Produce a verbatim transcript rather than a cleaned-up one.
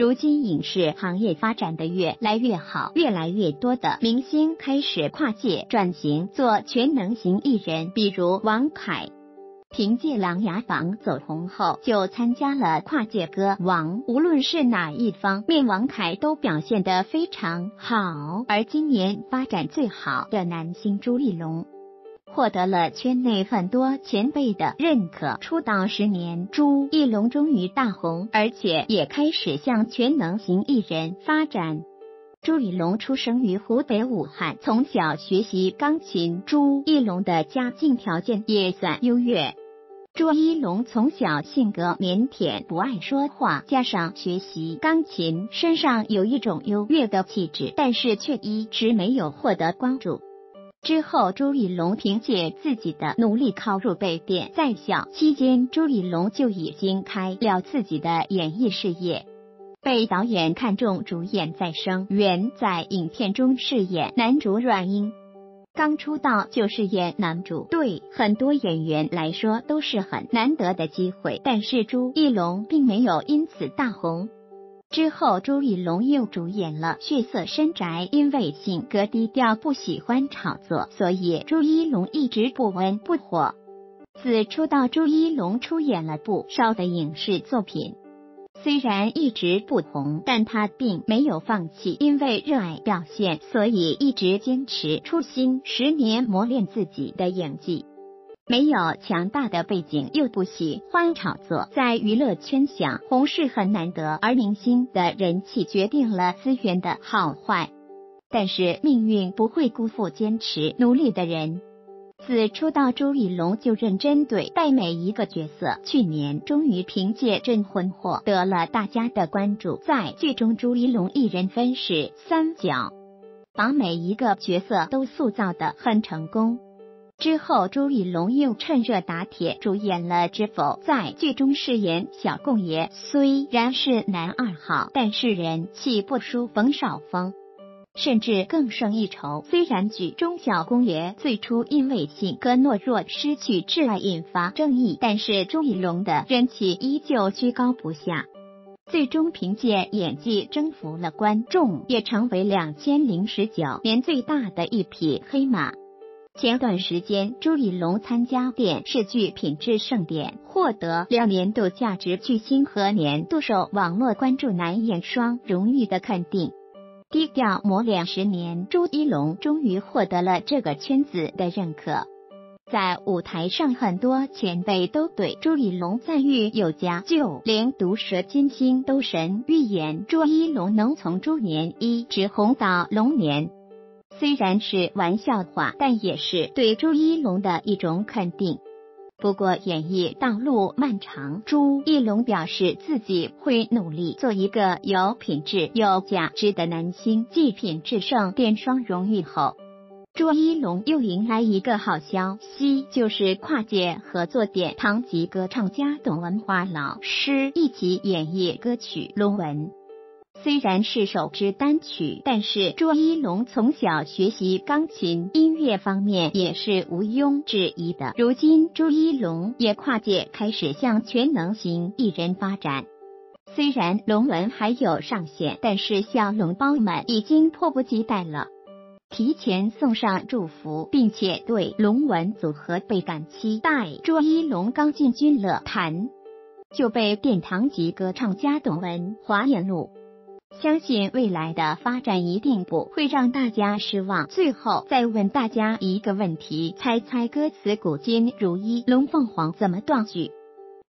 如今影视行业发展的越来越好，越来越多的明星开始跨界转型做全能型艺人，比如王凯。凭借《琅琊榜》走红后，就参加了跨界歌王。无论是哪一方面，王凯都表现得非常好。而今年发展最好的男星朱一龙，获得了圈内很多前辈的认可。出道十年，朱一龙终于大红，而且也开始向全能型艺人发展。朱一龙出生于湖北武汉，从小学习钢琴。朱一龙的家境条件也算优越。朱一龙从小性格腼腆，不爱说话，加上学习钢琴，身上有一种优越的气质，但是却一直没有获得关注。之后，朱一龙凭借自己的努力考入北电，在校期间，朱一龙就已经开了自己的演艺事业，被导演看中，主演再生原在影片中饰演男主阮英。刚出道就饰演男主，对很多演员来说都是很难得的机会，但是朱一龙并没有因此大红。之后，朱一龙又主演了《血色深宅》，因为性格低调，不喜欢炒作，所以朱一龙一直不温不火。自出道，朱一龙出演了不少的影视作品。虽然一直不红，但他并没有放弃，因为热爱表现，所以一直坚持初心，十年磨练自己的演技。没有强大的背景，又不喜欢炒作，在娱乐圈想红是很难得，而明星的人气决定了资源的好坏。但是命运不会辜负坚持努力的人。自出道，朱一龙就认真对待每一个角色，去年终于凭借《镇魂》获得了大家的关注。在剧中，朱一龙一人分饰三角，把每一个角色都塑造得很成功。之后，朱一龙又趁热打铁主演了《知否》，在剧中饰演小公爷，虽然是男二号，但是人气不输冯绍峰，甚至更胜一筹。虽然剧中小公爷最初因为性格懦弱失去挚爱引发争议，但是朱一龙的人气依旧居高不下，最终凭借演技征服了观众，也成为两千零十九年最大的一匹黑马。前段时间，朱一龙参加电视剧品质盛典，获得了年度价值巨星和年度受网络关注男演双荣誉的肯定。低调磨练十年，朱一龙终于获得了这个圈子的认可。在舞台上，很多前辈都对朱一龙赞誉有加，就连毒舌金星都神预言朱一龙能从猪年一直红到龙年。虽然是玩笑话，但也是对朱一龙的一种肯定。不过演艺道路漫长，朱一龙表示自己会努力做一个有品质、有价值的男星。继品质盛典双荣誉后，朱一龙又迎来一个好消息，就是跨界合作殿堂级歌唱家董文华老师一起演绎歌曲《龙纹》。虽然是首支单曲，但是朱一龙从小学习钢琴，音乐方面也是毋庸置疑的。如今朱一龙也跨界开始向全能型艺人发展。虽然龙纹还有上线，但是小笼包们已经迫不及待了，提前送上祝福，并且对龙纹组合倍感期待。朱一龙刚进军乐坛，就被殿堂级歌唱家董文华引路，相信未来的发展一定不会让大家失望。最后再问大家一个问题，猜猜歌词古今如一，龙凤凰怎么断句？